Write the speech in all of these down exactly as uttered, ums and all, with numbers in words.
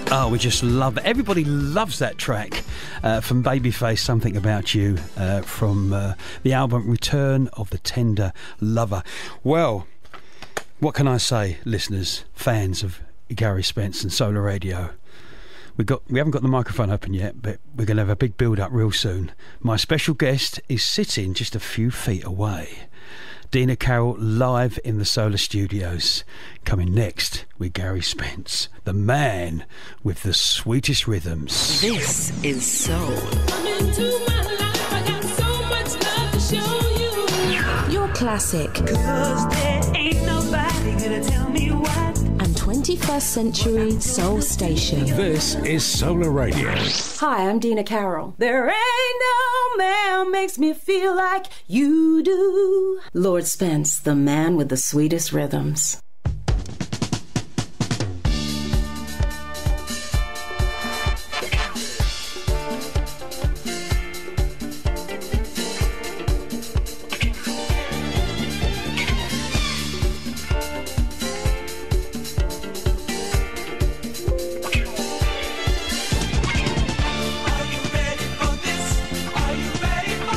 Oh, we just love that. Everybody loves that track uh, from Babyface, Something About You, uh, from uh, the album Return of the Tender Lover. Well, what can I say, listeners, fans of Gary Spence and Solar Radio? We got we haven't got the microphone open yet, but we're going to have a big build-up real soon. My special guest is sitting just a few feet away. Dina Carroll live in the Solar Studios. Coming next with Gary Spence, the man with the sweetest rhythms. This is Soul. Come into my life, I got so much love to show you. Your classic. Cause there ain't nobody gonna tell me what. And twenty-first century soul station. This is Solar Radio. Hi, I'm Dina Carroll. There ain't no man makes me feel like you do. Lord Spence, the man with the sweetest rhythms.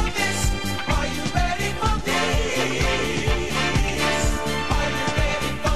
Are you ready for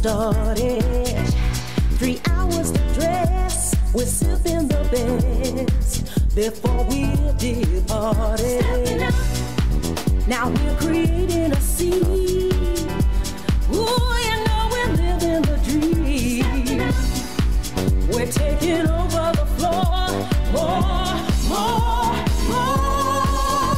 started. Three hours to dress, we're sipping the best before we departed. Now we're creating a scene. Ooh, you know we're living the dream. We're taking over the floor. More, more, more.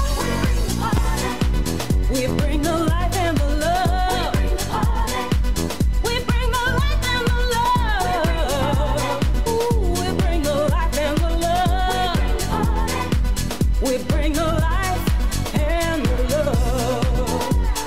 We bring the life and the love. We bring the life and the love. Ooh, we bring the life and the love. We bring the life and the love.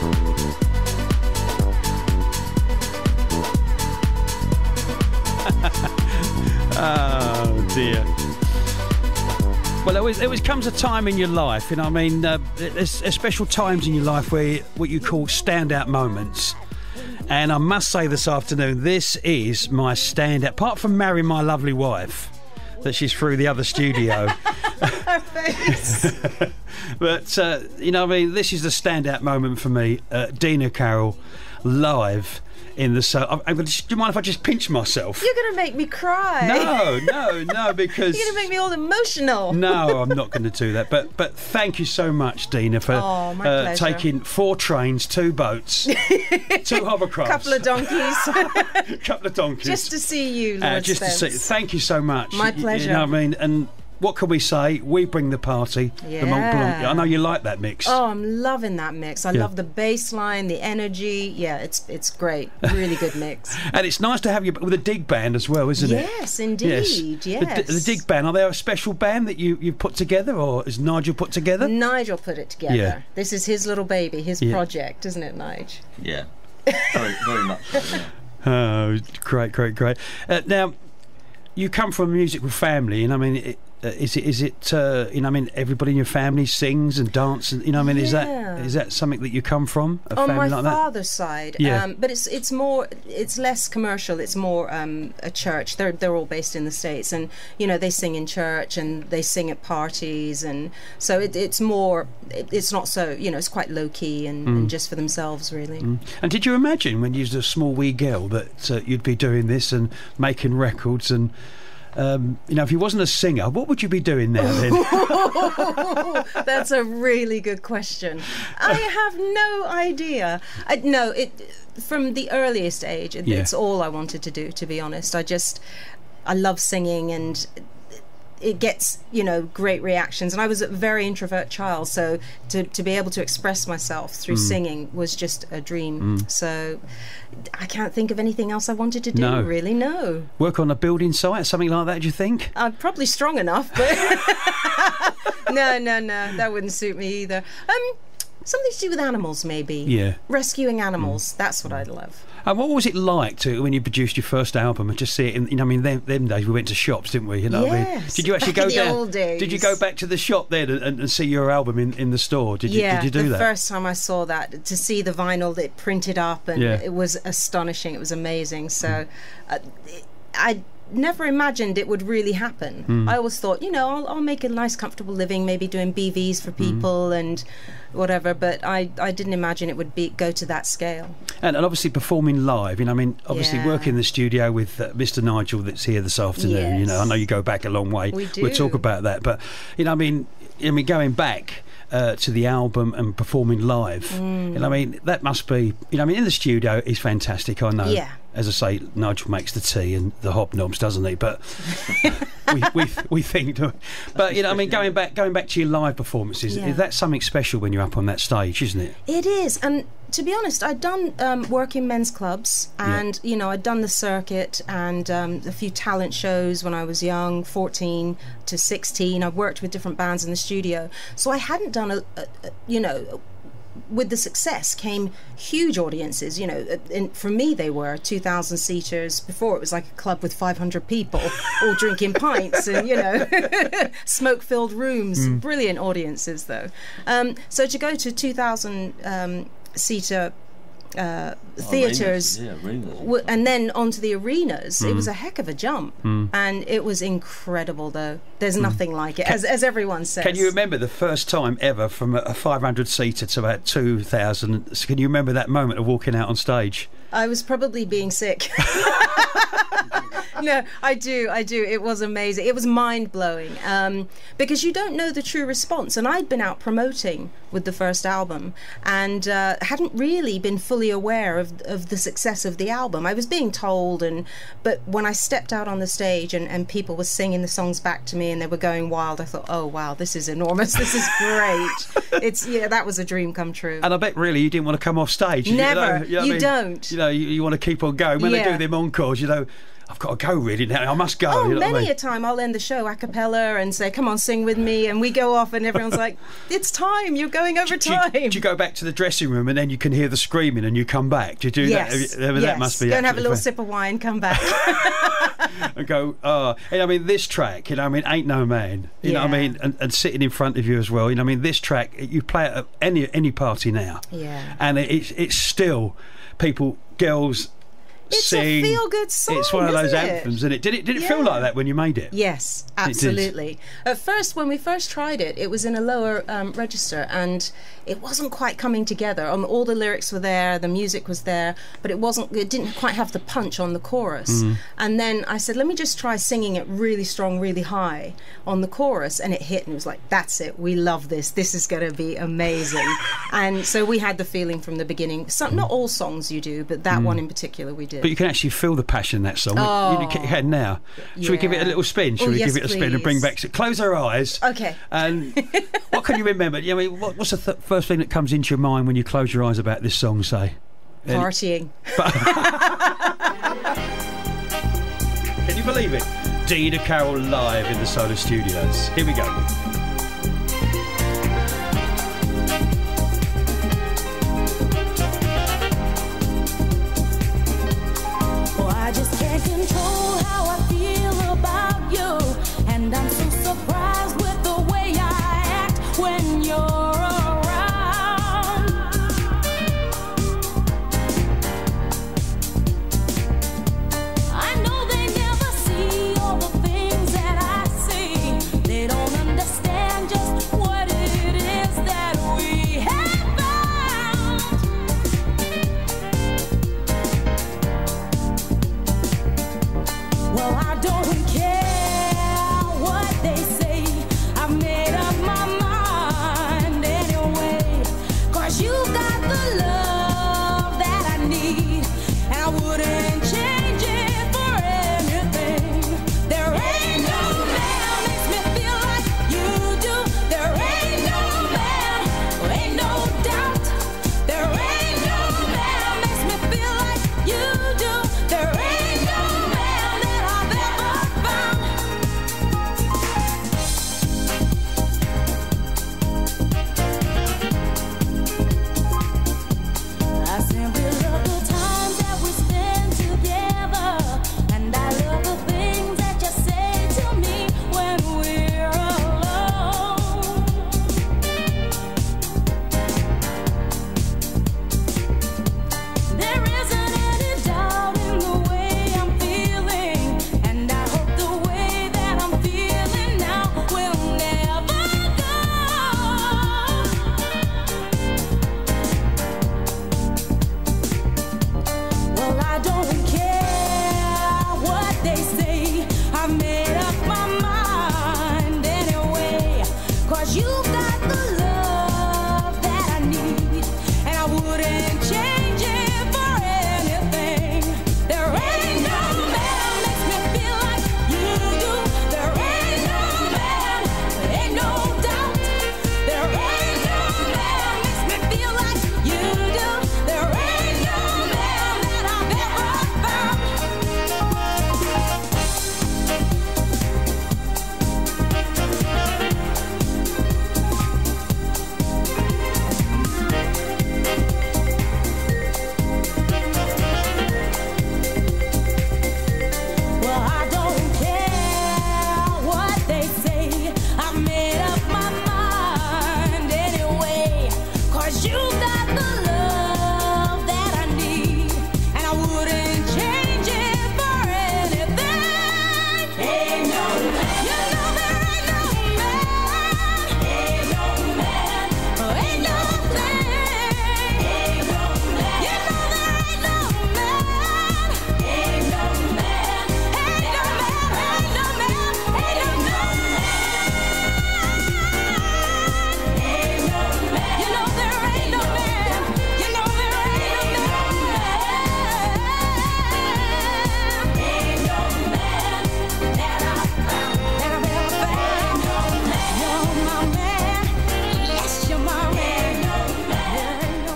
Oh dear. Well, there always, there always comes a time in your life, you know. I mean, uh, there's, there's special times in your life where what you call standout moments. And I must say, this afternoon, this is my standout. Apart from marrying my lovely wife, that she's through the other studio. But uh, you know, I mean, this is the standout moment for me. Uh, Dina Carroll live in the so. I'm, I'm gonna, do you mind if I just pinch myself? You're going to make me cry. No, no, no, because You're going to make me all emotional. no, I'm not going to do that. But but thank you so much, Dina, for Oh, my uh, pleasure. taking four trains, two boats, two hovercrafts, Couple of donkeys. couple of donkeys, Just to see you, Lord uh, just Spence. to see. Thank you so much. My You- You pleasure. know what I mean? And what can we say? We bring the party. The Mont Yeah. Blanc. I know you like that mix. Oh, I'm loving that mix. I Yeah. love the bass line, the energy. Yeah, it's it's great. Really good mix. And it's nice to have you with a dig band as well, isn't it? Yes, indeed. Yes. The, the dig band, are they a special band that you, you've put together, or is Nigel put together? Nigel put it together. Yeah. This is his little baby, his Yeah. project, isn't it, Nigel? Yeah, very, very much. Yeah. Oh, great, great, great. Uh, now, you come from a musical family, and I mean, it, uh, is it is it uh, you know, I mean, everybody in your family sings and dances. You know, I mean, is Yeah. that is that something that you come from? A On family my like that? father's side, Yeah. um, but it's it's more it's less commercial. It's more um, a church. They're they're all based in the States, and you know they sing in church and they sing at parties, and so it, it's more. It, it's not so you know it's quite low key and, Mm. and just for themselves really. And did you imagine when you was a small wee girl that uh, you'd be doing this and making records and? Um, you know, if you wasn't a singer, what would you be doing now then? That's a really good question. I have no idea. I, no, it from the earliest age, it, Yeah. it's all I wanted to do. To be honest, I just I love singing and. It gets, you know, great reactions. And I was a very introvert child, so to, to be able to express myself through Mm. singing was just a dream. So I can't think of anything else I wanted to do, No. really, no. Work on a building site, something like that, do you think? I'm probably strong enough, but no, no, no, that wouldn't suit me either. Um, something to do with animals, maybe. Yeah. Rescuing animals, that's what I'd love. And what was it like to when you produced your first album and just see it? In, you know, I mean, them, them days we went to shops, didn't we? You know, what I mean? Yes, Did you actually back go in the down? old days. Did you go back to the shop then and, and see your album in, in the store? Did you? Yeah, did you do the that? first time I saw that, to see the vinyl that printed up, and Yeah. it was astonishing. It was amazing. So, uh, I never imagined it would really happen. Mm. I always thought, you know, I'll, I'll make a nice, comfortable living, maybe doing B Vs Mm. for people and whatever. But I, I didn't imagine it would be go to that scale. And, and obviously performing live. You know, I mean, obviously Yeah. working in the studio with uh, Mister Nigel that's here this afternoon. You know, I know you go back a long way. We We'll talk do. about that. But you know, I mean, I mean, going back. Uh, to the album and performing live, Mm. you know, I mean, that must be, you know, I mean, in the studio is fantastic. I know. Yeah. As I say, Nigel makes the tea and the hobnobs, doesn't he? But we, we we think, but you know, I mean, going back going back to your live performances, Yeah. that's something special when you're up on that stage, isn't it? It is, and to be honest, I'd done um, work in men's clubs, and you know, I'd done the circuit and um, a few talent shows when I was young, fourteen to sixteen. I worked with different bands in the studio, so I hadn't done a, a, a you know. With the success came huge audiences, you know, and for me they were two thousand seaters. Before it was like a club with five hundred people all drinking pints and, you know, smoke-filled rooms. Brilliant audiences though. Um, so to go to two thousand um, seater uh, Oh, theatres. arenas, Yeah, arenas. W- and then onto the arenas. Mm. It was a heck of a jump, and it was incredible. Though there's nothing like it, as as everyone says. Can you remember the first time ever from a, a five hundred seater to about two thousand? Can you remember that moment of walking out on stage? I was probably being sick. No, I do, I do. It was amazing. It was mind blowing um, because you don't know the true response. And I'd been out promoting with the first album and uh, hadn't really been fully aware of of the success of the album. I was being told, and but when I stepped out on the stage and, and people were singing the songs back to me and they were going wild, I thought, oh wow, this is enormous. This is great. It's yeah, that was a dream come true. And I bet really you didn't want to come off stage. You Never. know, you, know what I You mean? don't. You know, you, you want to keep on going. When Yeah. they do them encores, you know, I've got to go really now. I must go. Oh, you know many what I mean? a time I'll end the show a cappella and say, come on, sing with me. And we go off and everyone's like, it's time. You're going over Do you, time. do you go back to the dressing room and then you can hear the screaming and you come back? Do you do yes. that? That yes. must be Go and have a absolutely little fan- sip of wine, come back. and go, oh, and I mean, this track, you know, I mean, Ain't No Man, you know what I Yeah. mean, and, and sitting in front of you as well, you know, I mean, this track, you play it at any any party now, Yeah. and it, it's it's still people, girls. It's sing. a feel-good song, It's one of those isn't it? anthems, isn't it? Did it? Did it feel Yeah. like that when you made it? Yes, did. absolutely. At first, when we first tried it, it was in a lower um, register and it wasn't quite coming together. Um, all the lyrics were there, the music was there, but it wasn't. It didn't quite have the punch on the chorus. Mm. And then I said, let me just try singing it really strong, really high on the chorus, and it hit, and it was like, that's it. We love this. This is going to be amazing. And so we had the feeling from the beginning. Some, not all songs you do, but that one in particular we did. But you can actually feel the passion in that song. Oh. You, you get your head now. Should we give it a Yeah. little spin? Should Oh, we yes, give it a spin and bring please. back? Close our eyes. Okay. And what can you remember? I mean, what, what's the th- first thing that comes into your mind when you close your eyes about this song? Say, Any- Partying. Can you believe it? Dina Carroll live in the Solar Studios. Here we go. Oh, I just can't control how I feel about you. And I'm so surprised with the way I act when you're around. I know they never see all the things that I see. They don't understand just what it is that we have found. Well, I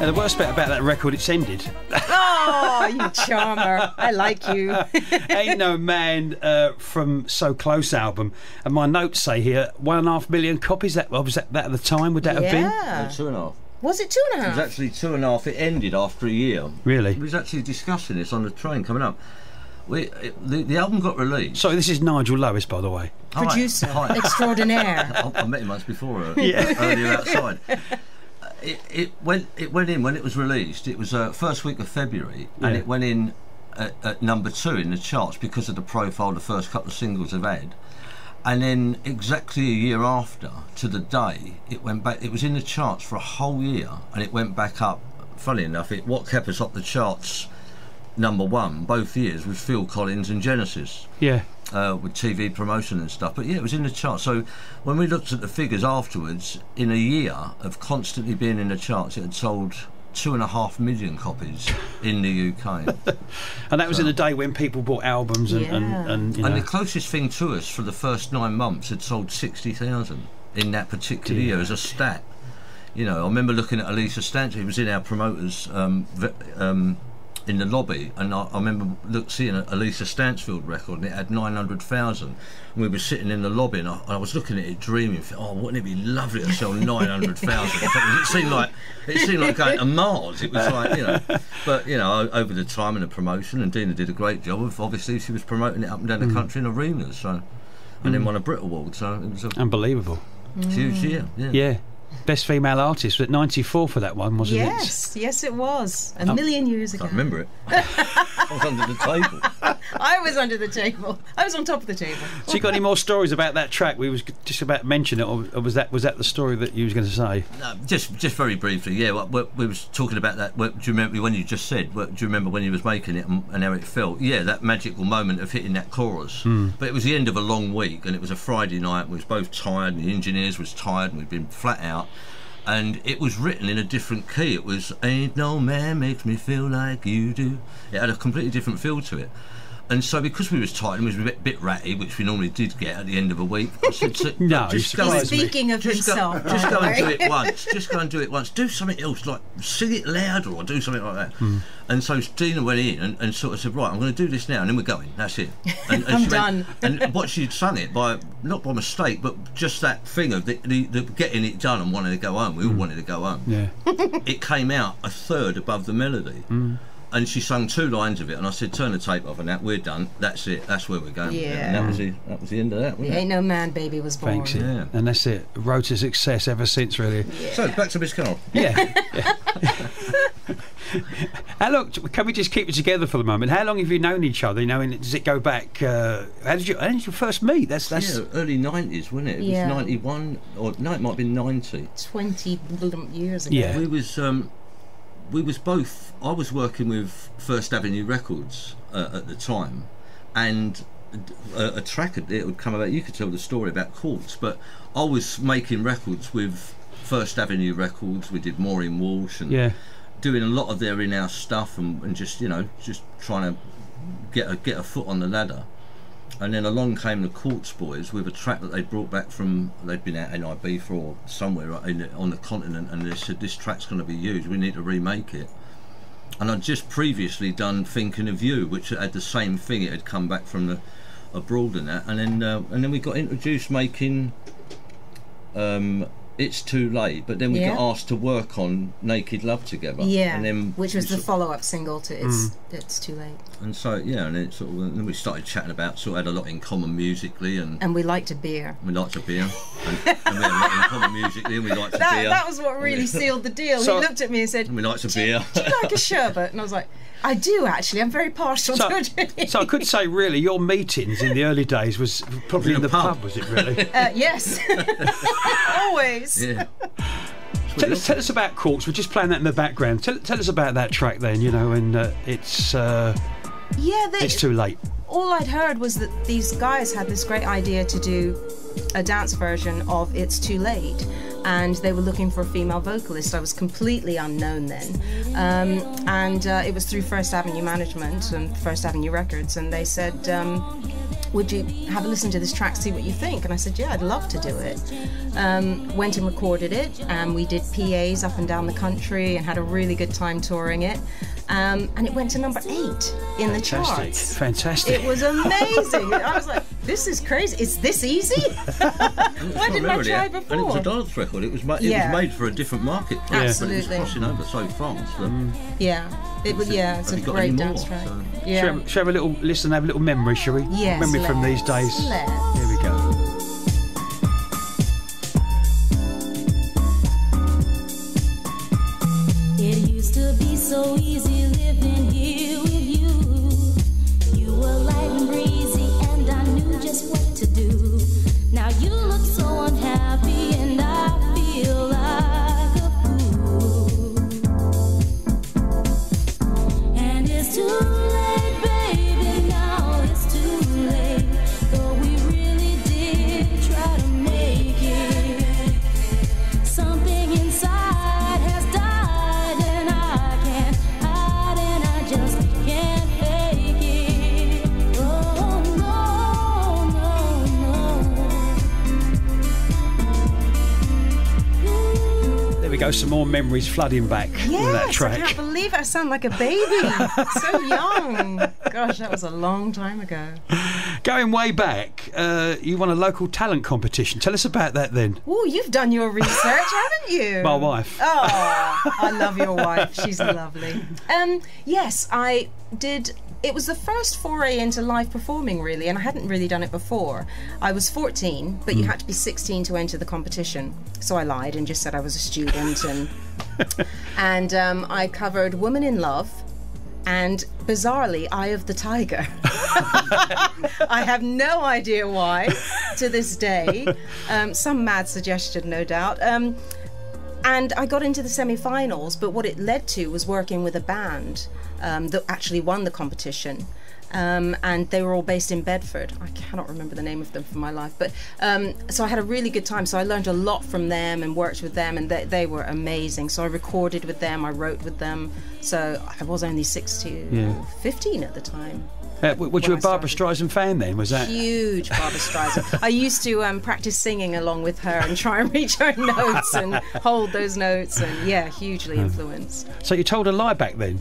And the worst bit about that record, it's ended. Oh, you charmer. I like you. Ain't No Man uh, from So Close album. And my notes say here, one and a half million copies. That was that, that at the time, would that have been? Yeah. Two and a half. Was it two and a It was half? actually two and a half. It ended after a year. Really? We was actually discussing this on the train coming up. We, it, the, the album got released. Sorry, this is Nigel Lewis, by the way. Hi. Producer Hi. extraordinaire. I, I met him once before, uh, Yeah. earlier outside. Uh, It, it went. It went in when it was released. It was uh, first week of February, and Yeah. it went in at, at number two in the charts because of the profile the first couple of singles have had. And then exactly a year after, to the day, it went back. It was in the charts for a whole year, and it went back up. Funny enough, it what kept us up the charts, number one, both years was Phil Collins and Genesis. Yeah. Uh, with T V promotion and stuff, but yeah, it was in the charts. So when we looked at the figures afterwards, in a year of constantly being in the charts, it had sold two and a half million copies in the U K. And that was So- in a day when people bought albums and, and, Yeah. and you know. And the closest thing to us for the first nine months had sold sixty thousand in that particular Dear. year as a stat. You know, I remember looking at Elisa Stantz, who was in our promoters um, v- um, in the lobby, and I, I remember look, seeing a, a Lisa Stansfield record, and it had nine hundred thousand. And we were sitting in the lobby, and I, I was looking at it, dreaming, oh, wouldn't it be lovely to sell nine hundred thousand? It seemed like it seemed like going to Mars. It was like, you know, but you know, o- over the time and the promotion, and Dina did a great job of. Obviously, she was promoting it up and down the country in arenas, so, and then won a Brit Award. So it was a Unbelievable. huge year. Yeah. Yeah. Best female artist at ninety-four for that one, wasn't it? Yes, yes, it was. A million years ago. I can't remember it. I was under the table. I was under the table. I was on top of the table. So you got any more stories about that track? We was just about to mention it, or, or was that was that the story that you was going to say? No, just just very briefly, yeah. What, what we was talking about that. What, do you remember when you just said? What, do you remember when you was making it and, and how it felt? Yeah, that magical moment of hitting that chorus. But it was the end of a long week, and it was a Friday night. And we was both tired, and the engineers was tired, and we'd been flat out. And it was written in a different key. It was "Ain't no man makes me feel like you do." It had a completely different feel to it. And so, because we was tired and we was a bit, bit ratty, which we normally did get at the end of a week, I said, so, No, just you go surprised and- me. Speaking of just himself, go, just by go the and do way. it once. Just go and do it once. Do something else, like sing it louder or do something like that. Hmm. And so Dina went in and, and sort of said, right, I'm going to do this now, and then we're going. That's it. And, and I'm she went- done. and what she'd sung it by, not by mistake, but just that thing of the, the, the getting it done and wanting to go home. We all wanted to go home. Yeah. It came out a third above the melody. And she sung two lines of it, and I said, "Turn the tape off, and that we're done. That's it. That's where we're going." with it." Yeah. And that was the that was the end of that. Wasn't Ain't no man, baby was born. Thanks. Yeah. Yeah. And that's it. Road to success ever since, really. it? So back to Miss Carroll. Yeah. How long? Can we just keep it together for the moment? How long have you known each other? You know, and does it go back? Uh, how did you? How did you first meet? That's that's. Yeah, early nineties, wasn't it? It Yeah. was ninety-one, or no, it might have been ninety. Twenty years ago. Yeah. We was um, we was both. I was working with First Avenue Records uh, at the time, and a, a track it would come about. You could tell the story about Quartz, but I was making records with First Avenue Records. We did Maureen Walsh and Yeah. doing a lot of their in-house stuff, and, and just you know just trying to get a get a foot on the ladder. And then along came the Quartz Boys with a track that they brought back from, they'd been out in I B for or somewhere in the, on the continent, and they said, this track's going to be used, we need to remake it. And I'd just previously done Thinking of You, which had the same thing, it had come back from the abroad and that, and then uh, and then we got introduced making um, It's Too Late, but then we Yeah. got asked to work on Naked Love together. Yeah, and then which was we the sort- follow-up single to "It's It's Too Late," And so yeah, and it sort of, and then we started chatting about, sort of had a lot in common musically, and and we liked a beer. we liked a beer, and, and we had a lot in common musically, and we liked a That, beer. that was what really sealed the deal. So- he looked at me and said, And we liked a do, you- beer. do you like a sherbet? And I was like, I do actually. I'm very partial So, to it. so I could say, really, your meetings in the early days was probably In in a the pub. pub, was it really? Uh, yes, always. Yeah. Tell us, tell us about Quartz. We're just playing that in the background. Tell, tell us about that track then, you know, and uh, it's uh, Yeah, they, it's too late. all I'd heard was that these guys had this great idea to do a dance version of It's Too Late, and they were looking for a female vocalist. I was completely unknown then, um, and uh, it was through First Avenue Management and First Avenue Records, and they said, um, would you have a listen to this track, see what you think? And I said, yeah, I'd love to do it. Um, went and recorded it, and we did P As up and down the country and had a really good time touring it. Um, and it went to number eight in the Fantastic. charts. Fantastic. It was amazing. I was like, this is crazy. It's this easy? Why didn't I try before? And it was a dance record. It was, ma- it Yeah. was made for a different marketplace. Absolutely. But it was crossing over so fast. That Yeah, it was. Yeah, it's Have a you got any great more? dance track. So- Yeah. Shall, we- shall we have a little listen, have a little memory, shall we? Yes, Memory from let's. these days. Let's. Here we go. It used to be so easy living here with you. You were light and breezy, and I knew just what to do. Now you look so unhappy, and I feel like a fool. And it's too late, baby, now it's too late. Though we really did try to make it. Something inside has died, and I can't hide, and I just can't fake it. Oh no, no, no. There we go, some more memories flooding back with that Yes, I track. can't believe it. I sound like a baby. So young. Gosh, that was a long time ago. Going way back, uh, you won a local talent competition. Tell us about that then. Oh, you've done your research, haven't you? My wife. Oh, I love your wife. She's lovely. Um, yes, I did. It was the first foray into live performing, really, and I hadn't really done it before. I was fourteen, but you had to be sixteen to enter the competition. So I lied and just said I was a student, and and um, I covered "Woman in Love" and, bizarrely, "Eye of the Tiger." I have no idea why to this day. Um, some mad suggestion, no doubt. Um, and I got into the semi-finals, but what it led to was working with a band um, that actually won the competition. Um, and they were all based in Bedford. I cannot remember the name of them for my life. But um, so I had a really good time. So I learned a lot from them and worked with them, and they, they were amazing. So I recorded with them, I wrote with them. So I was only sixteen, Yeah. fifteen at the time. Uh, w- was When you a I Barbara started. Streisand fan then? Was that? Huge Barbara Streisand. I used to um, practice singing along with her and try and reach her notes and hold those notes, and yeah, hugely influenced. So you told a lie back then?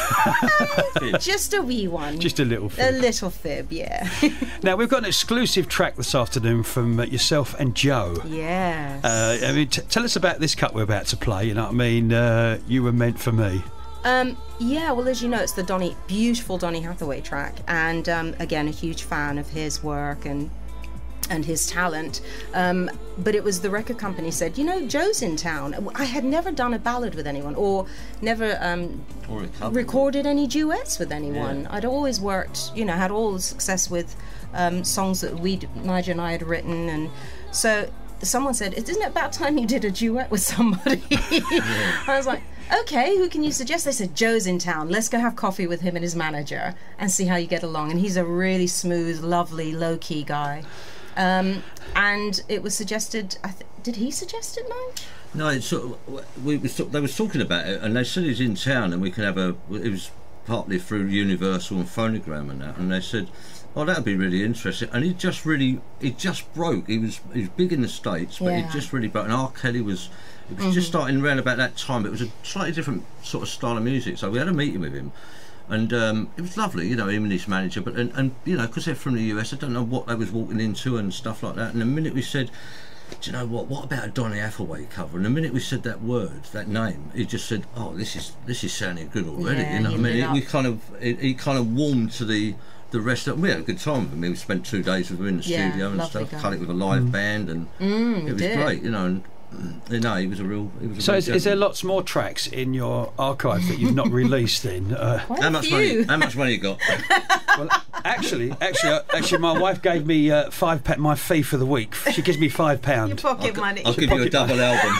Just a wee one. Just a little a fib. little fib, yeah. Now, we've got an exclusive track this afternoon from uh, yourself and Joe. Yes. Uh, I mean, t- tell us about this cut we're about to play. You know what I mean? Uh, you were meant for me. Um, yeah, well, as you know, it's the Donny, beautiful Donny Hathaway track, and um, again, a huge fan of his work and and his talent. Um, but it was the record company said, you know, Joe's in town. I had never done a ballad with anyone, or never um, Or a cover. recorded any duets with anyone. Yeah. I'd always worked, you know, had all the success with um, songs that we, Nigel and I, had written, and so someone said, "Isn't it about time you did a duet with somebody?" I was like, okay, who can you suggest? They said, Joe's in town. Let's go have coffee with him and his manager and see how you get along. And he's a really smooth, lovely, low-key guy. Um, and it was suggested, I th- did he suggest it, Nige? No, it's sort of, we was they was talking about it, and they said he's in town, and we can have a. It was partly through Universal and Phonogram and that, and they said, "Oh, that'd be really interesting." And he just really, he just broke. He was he was big in the States, but Yeah. he just really broke. And R. Kelly was, it was just starting around about that time. But it was a slightly different sort of style of music. So we had a meeting with him, and um, it was lovely, you know, him and his manager. But and, and you know, because they're from the U S, I don't know what they was walking into and stuff like that. And the minute we said, "Do you know what? What about a Donny Hathaway cover?" And the minute we said that word, that name, he just said, "Oh, this is this is sounding good already." Yeah, you know, he what I mean, lit it, we up. kind of it, he kind of warmed to the the rest of. We had a good time with him. We spent two days with him in the Yeah, studio and lovely stuff. guy. Cut it with a live band, and Mm, it was did. great, you know. And you know, he was a real. He was a So real is, is there gentleman. lots more tracks in your archive that you've not released then? Uh, Quite How a much few. money? How much money you got? well, actually, actually, uh, actually, my wife gave me uh, five pa- my fee for the week. She gives me five Your pound. pocket money. I'll give you a double album.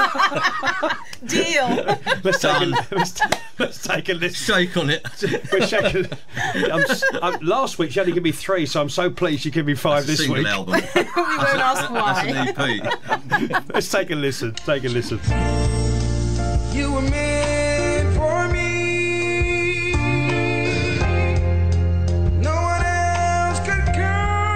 Deal. Let's take, a, Done. let's, let's take a listen. Shake on it. We're shaking. I'm, s- I'm, last week she only gave me three, so I'm so pleased she gave me five this Single week. album. We won't ask That's an why. E P. Let's take a listen. Take a listen. You were meant for me. No one else could come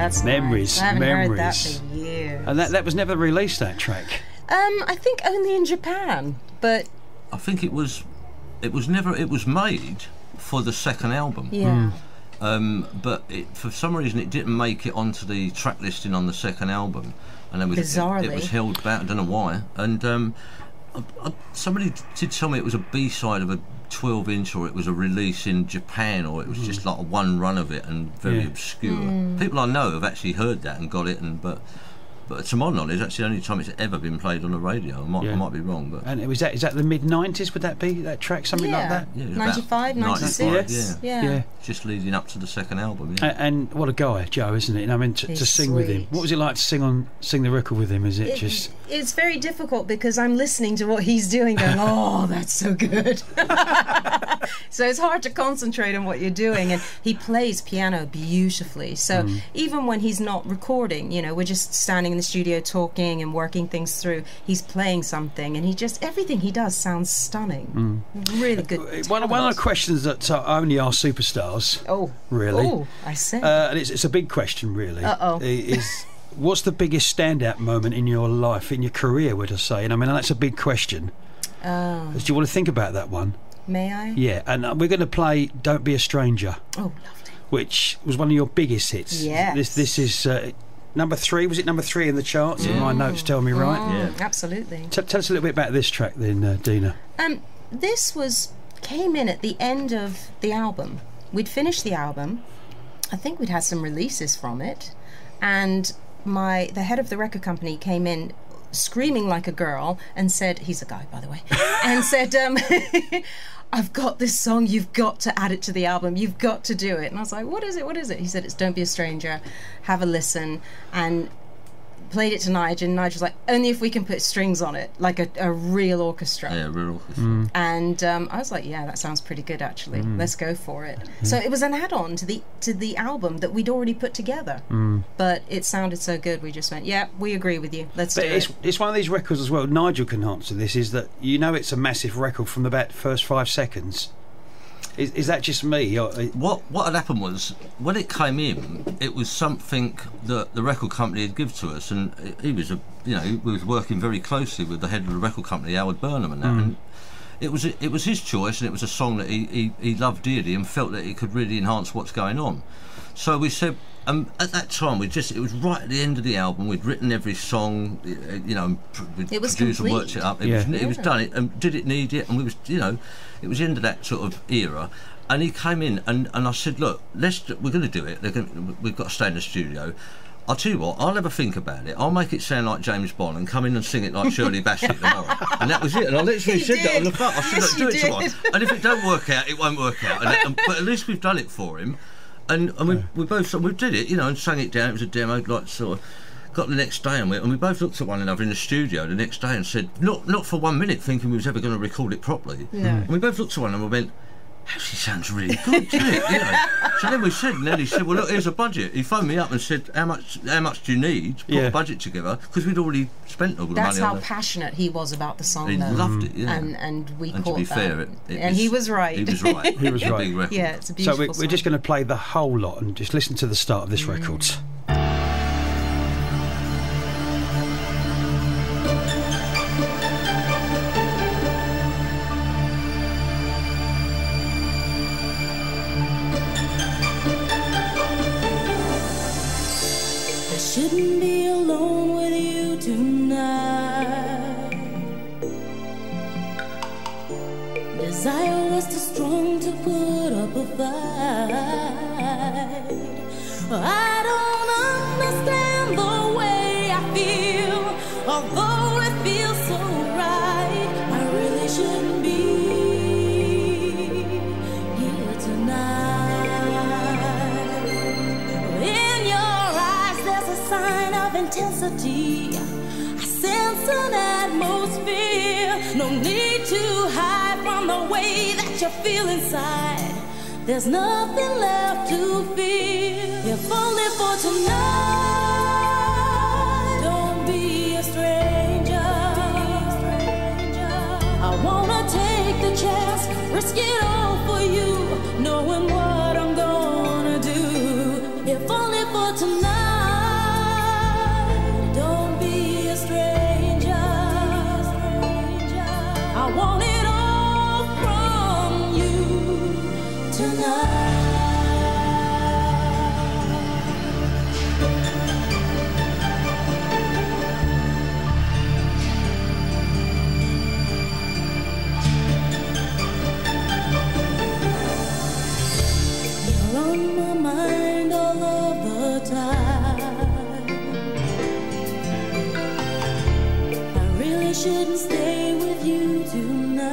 That's Memories, nice. I haven't heard that memories. for years. And that, that was never released, that track. Um, I think only in Japan, but I think it was, it was never. It was made for the second album. yeah. Um, but it, for some reason it didn't make it onto the track listing on the second album, and it was, Bizarrely. It, it was held back. I don't know why. And um, I, I, somebody did tell me it was a B-side of a twelve inch, or it was a release in Japan, or it was just like a one run of it and very Yeah. obscure. People I know have actually heard that and got it, and but. But to my knowledge, that's the only time it's ever been played on the radio. I might, Yeah. I might be wrong, but And it was that, is that the mid nineties, would that be, that track, something like Yeah. that? yeah, it was about ninety-five, ninety-six. ninety-five, yeah. Yeah. Yeah. Just leading up to the second album. Yeah. A- And what a guy, Joe, isn't it? And I mean, to, to He's sing with him. sweet. What was it like to sing on, sing the record with him? Is it, It- just? It's very difficult because I'm listening to what he's doing, going, "Oh, that's so good." So it's hard to concentrate on what you're doing. And he plays piano beautifully. So Mm. even when he's not recording, you know, we're just standing in the studio talking and working things through. He's playing something, and he just everything he does sounds stunning. Really good. Mm. One, one of talent. the questions that uh, only our superstars, Oh, really. Oh, I see. uh, and it's, it's a big question, really. Uh-oh. i- Is what's the biggest standout moment in your life, in your career, would I say? And I mean, that's a big question. Oh, Do you want to think about that one? may I? Yeah, and uh, we're going to play "Don't Be a Stranger," Oh, lovely. which was one of your biggest hits. Yes. This this is uh, number three. Was it number three in the charts? If my notes tell me right. Mm, Yeah. absolutely. T- tell us a little bit about this track, then, uh, Dina. Um, this was came in at the end of the album. We'd finished the album. I think we'd had some releases from it, and my the head of the record company came in screaming like a girl and said, he's a guy by the way, and said, um, I've got this song, you've got to add it to the album, you've got to do it. And I was like, what is it, what is it? He said, it's Don't Be a Stranger, have a listen. And played it to Nigel, and Nigel was like, only if we can put strings on it, like a, a real orchestra. Yeah, real. And um, I was like, yeah, that sounds pretty good actually. Let's go for it. So it was an add-on to the to the album that we'd already put together. But it sounded so good, we just went, yeah, we agree with you. Let's But do it's, it. it's one of these records as well. Nigel can answer this. Is that you know it's a massive record from about the first five seconds. Is, is that just me? Or, uh, What what had happened was when it came in, it was something that the record company had given to us, and he was a you know he was working very closely with the head of the record company, Howard Burnham, and that. And it was it was his choice, and it was a song that he, he, he loved dearly and felt that it could really enhance what's going on. So we said, um, at that time, we just it was right at the end of the album. We'd written every song, uh, you know, and pr- we'd It was produced and complete. worked it up. It Yeah. was it was done. It and did it need it? And we was you know, it was the end of that sort of era. And he came in, and, and I said, look, let's do- we're going to do it. They're gonna, we've got to stay in the studio. I'll tell you what, I'll have a think about it. I'll make it sound like James Bond and come in and sing it like Shirley Bassey tomorrow. And that was it. And I literally You said that on the did. phone. I said, Yes, look, do you it tomorrow. did. And if it don't work out, it won't work out. And, and, but at least we've done it for him. And, and we, we both we did it, you know, and sang it down. It was a demo, like sort of. Got the next day, and we, and we both looked at one another in the studio the next day and said, not not for one minute thinking we was ever going to record it properly. Yeah. And we both looked at one and we went, actually sounds really good, doesn't it? You know. So then we said, and then he said, well, look, here's a budget. He phoned me up and said, how much how much do you need to put Yeah. a budget together? Because we'd already spent all the That's money how on it. passionate he was about the song, He though. loved it, yeah. And and we And to caught be that. fair, it, it and he was right. He was right. He was It's a right. big record. Yeah, it's a so beautiful we, we're song. just going to play the whole lot and just listen to the start of this record. I shouldn't be alone with you tonight. Desire was too strong to put up a fight. I don't understand the way I feel, although it feels so right. I really shouldn't be here tonight. In your eyes, there's a sign of intensity. I sense an atmosphere. No need to hide from the way that you feel inside. There's nothing left to fear. If only for tonight. Don't be a stranger. I wanna take the chance, risk it all for you, knowing what I'm gonna do. If only for tonight. shouldn't stay with you tonight.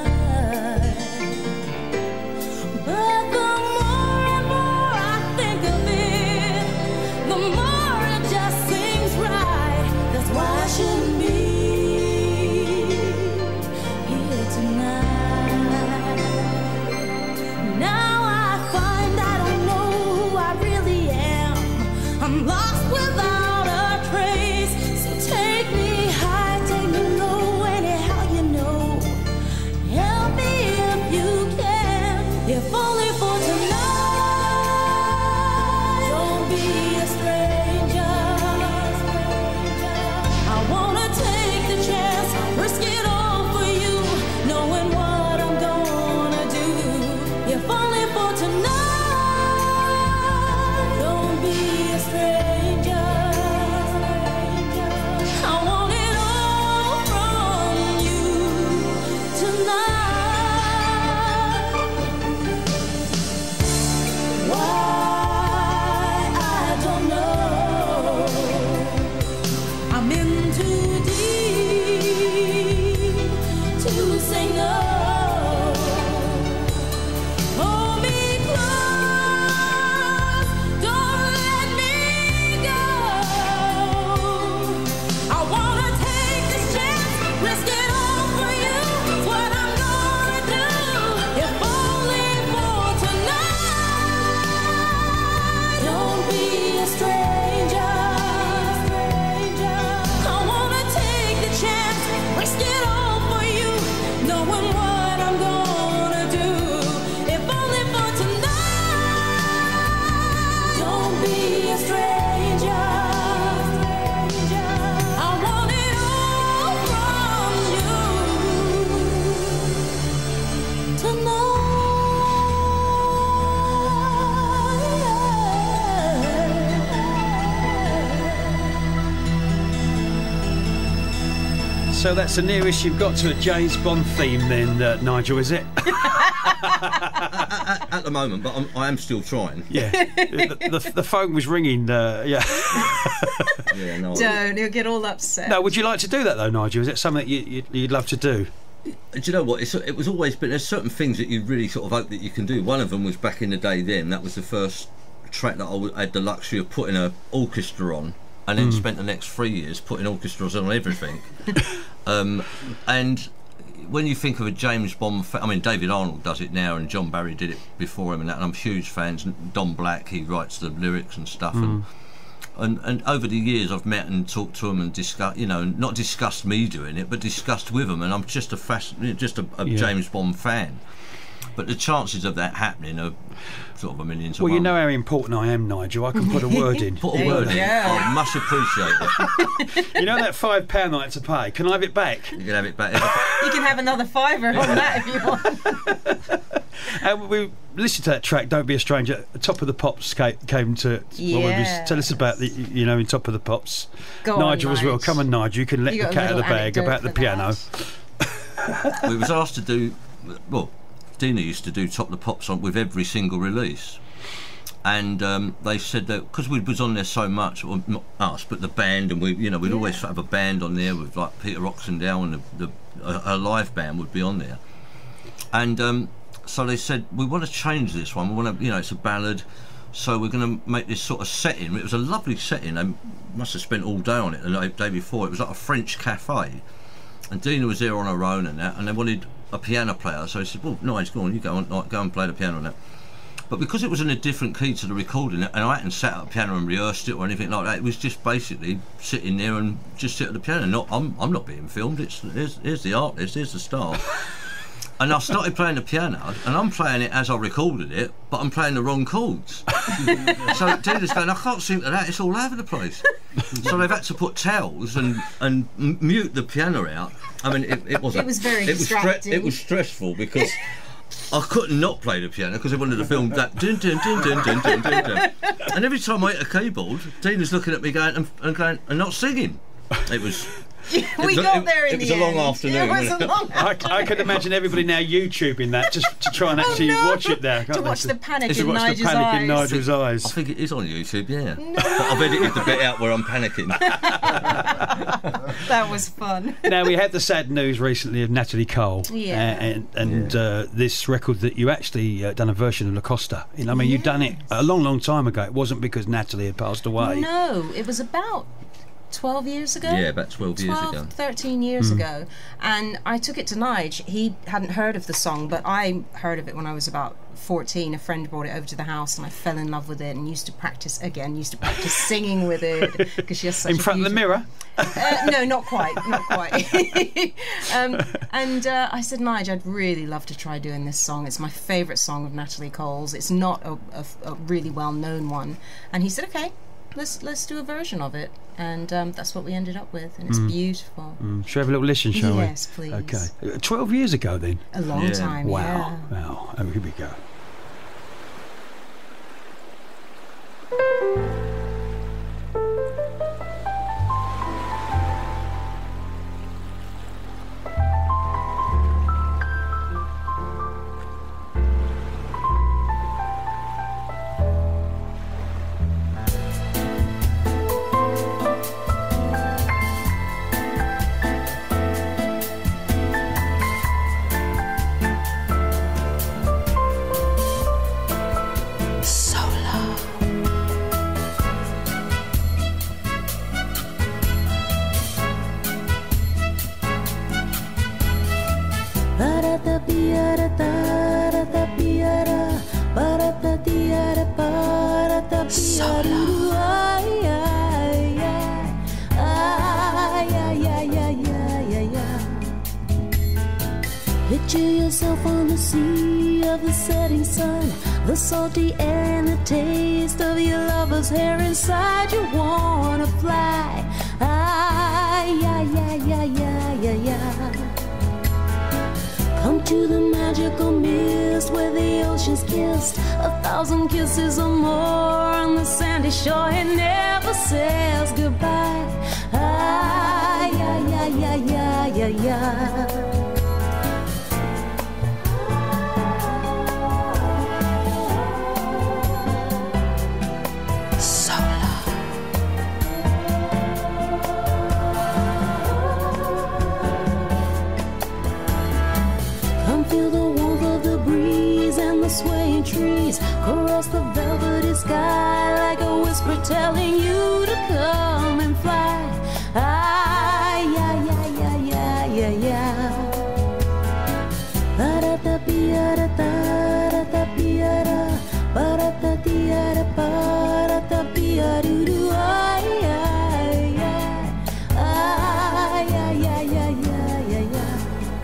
But the more and more I think of it, the more it just seems right. That's why I shouldn't be here tonight. Now I find I don't know who I really am. I'm lost without a trace. So take me high, take me low, anyhow you know. Help me if you can, if only for tonight. Don't be a stranger. I wanna take the chance, risk it all for you, knowing what I'm gonna do. If only for tonight. Don't be a stranger. I want it all from you tonight. Why, I don't know. I'm in too deep to say no. Hold me close, don't let me go. I wanna take this chance, risk it all for you. It's what I'm gonna do, if only for tonight. Don't be a stranger. I wanna take the chance, risk it all for you, knowing what I'm gonna do, if only for tonight. Don't be a stranger. I want it all from you tonight. So that's the nearest you've got to a James Bond theme then, uh, Nigel, is it? At, at the moment, but I'm, I am still trying. Yeah. the, the, the phone was ringing, uh, yeah. Yeah, no. Don't, he'll get all upset. No, would you like to do that though, Nigel? Is it something you, you, you'd love to do? Do you know what? It's, it was always, but there's certain things that you really sort of hope that you can do. One of them was back in the day. Then that was the first track that I w- had the luxury of putting an orchestra on, and then spent the next three years putting orchestras on everything. um, and when you think of a James Bond, fa- I mean, David Arnold does it now, and John Barry did it before him, and that. And I'm huge fans. Don Black, he writes the lyrics and stuff, and. And, and over the years I've met and talked to them and discussed, you know, not discussed me doing it, but discussed with them, and I'm just a fasc- just a, a Yeah. James Bond fan. But the chances of that happening are sort of a million to Well, one. you know how important I am, Nigel. I can put a word in. Put a word in. I much appreciate it. You know that five pound I had to pay? Can I have it back? You can have it back. You can have another fiver on that if you want. And we listened to that track, "Don't Be a Stranger." Top of the Pops ca- came to. Well, we was- tell us about the, you know, in Top of the Pops. Go on, Nigel as well. Nige. Come on, Nigel. You can let You the got a cat out of the little bag anecdote about the for piano. that. We was asked to do, well, Dina used to do Top of the Pops on with every single release. And um, they said that because we was on there so much, well, not us, but the band, and we, you know, we'd Yeah. always have a band on there with like Peter Oxendale, and the, the a, a live band would be on there. And um, so they said, we want to change this one. We want to, you know, it's a ballad, so we're going to make this sort of setting. It was a lovely setting. They must have spent all day on it the night- day before. It was like a French cafe, and Dina was there on her own and that, and they wanted a piano player. So he said, well, nice, go on, you go on, like, go and play the piano on that. But because it was in a different key to the recording, and I hadn't sat at the piano and rehearsed it or anything like that, it was just basically sitting there and just sit at the piano. Not, I'm, I'm not being filmed. It's here's, here's the artist, here's the star. And I started playing the piano, and I'm playing it as I recorded it, but I'm playing the wrong chords. So Dina's going, I can't sing to that, it's all over the place. So they've had to put towels and, and m- mute the piano out. I mean, it, it wasn't. It was very it was distracting. It was stressful because I couldn't not play the piano because I wanted to film that. Dun, dun, dun, dun, dun, dun, dun, dun. And every time I hit a keyboard, Dina's looking at me going and, and going and not singing. It was. we It- got it- there in it was the a long end. afternoon, It was a wasn't it? long I, afternoon. I could imagine everybody now YouTubing that just to try and actually no. watch it there. To can't they? watch the panic Just in to watch Nigel's the panic in eyes. Nigel's eyes. I think it is on YouTube, yeah. But I've edited the bit out where I'm panicking. That was fun. Now, we had the sad news recently of Natalie Cole, Yeah. uh, and and uh, this record that you actually uh, done a version of La Costa. You know, I mean, you'd done it a long, long time ago. It wasn't because Natalie had passed away. No, it was about twelve years ago. Yeah, about twelve years twelve, ago. thirteen years ago. And I took it to Nige. He hadn't heard of the song, but I heard of it when I was about fourteen. A friend brought it over to the house and I fell in love with it and used to practice again, used to practice singing with it because she has such In a front of the beautiful- mirror. Uh, no, not quite, not quite. um, and uh, I said, Nige, I'd really love to try doing this song. It's my favourite song of Natalie Cole's. It's not a, a, a really well-known one. And he said, okay, let's let's do a version of it. And um, that's what we ended up with, and it's beautiful. Mm, shall we have a little listen, shall we? Yes, please. Okay. Uh, twelve years ago, then. A long Yeah. time, Wow. yeah. Wow. Oh, here we go. Picture yourself on the sea of the setting sun, the salty air and the taste of your lover's hair inside. You wanna fly. Ah, yeah, yeah, yeah, yeah, yeah, yeah. Come to the magical mist where the ocean's kissed. A thousand kisses or more on the sandy shore. It never says goodbye. Ah, yeah, yeah, yeah, yeah, yeah, yeah. Feel the warmth of the breeze and the swaying trees caress the velvety sky like a whisper telling you to come and fly. Ah, yeah, yeah, yeah, yeah, yeah, yeah. Ba-da-da-bee-ya-da-da-da-da-bee-ya-da. Ba-da-da-dee-ya-da-ba-da-da-bee-ya-doo-doo. Ah, yeah, yeah. Ah, yeah, yeah, yeah, yeah, yeah, yeah.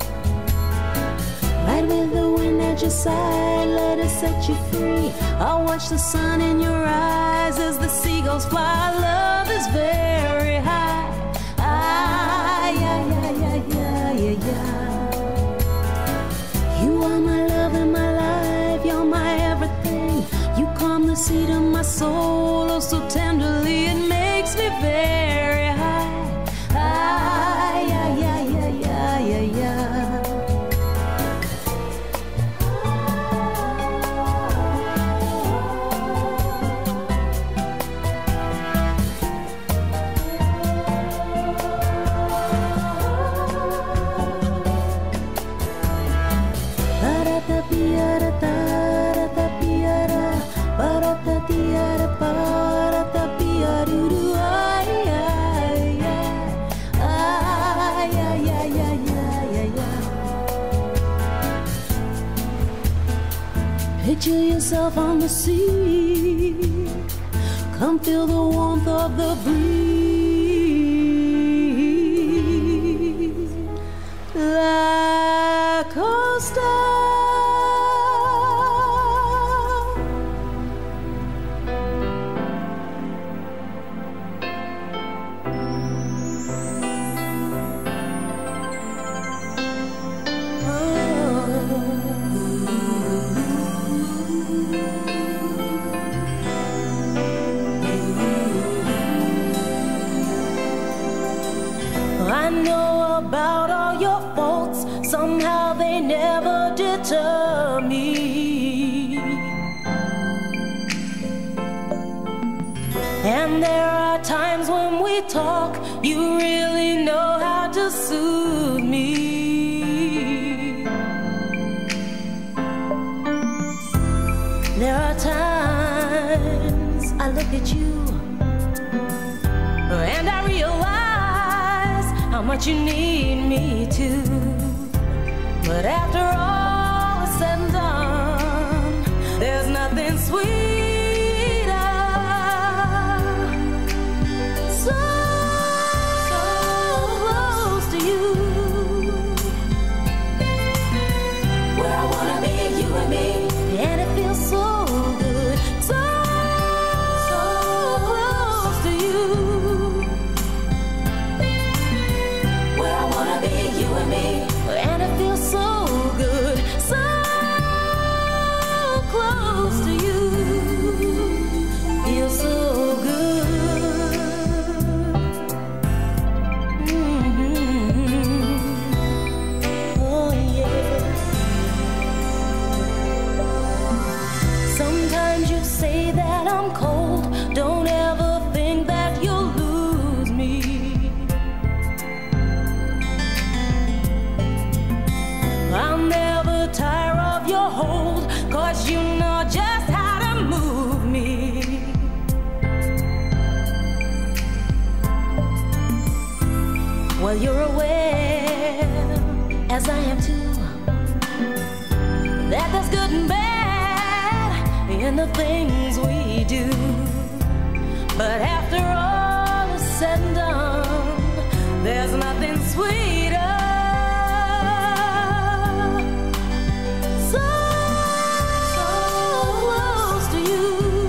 Ride with the wind at your side, let it set you free. I'll watch the sun in your eyes as the seagulls fly. Love is very high. Ah, yeah, yeah, yeah, yeah, yeah, yeah. You are my love and my life, you're my everything. You calm the seat of my soul, oh so tenderly, it makes me very high. Ah, yeah, yeah, yeah, yeah, yeah, yeah. Picture yourself on the sea. Come feel the warmth of the breeze. La Costa. somehow they never deter me. And there are times when we talk, you really know how to soothe me. There are times I look at you and I realize how much you need me to. But after all is said and done, there's nothing sweeter. So, so close to you, where I wanna be, you and me, and it feels so good. So, so close to you, where I wanna be, you and me, and it feels so good. So close to you, feels so good. Mhm. Oh yeah. Sometimes you say that I'm cold. Don't ever think that you'll lose me. I'll never tire of your hold, 'cause you know just how to move me. Well, you're aware, as I am too, that there's good and bad in the things we do. But after all is said and done, there's nothing sweeter. So, so close to you,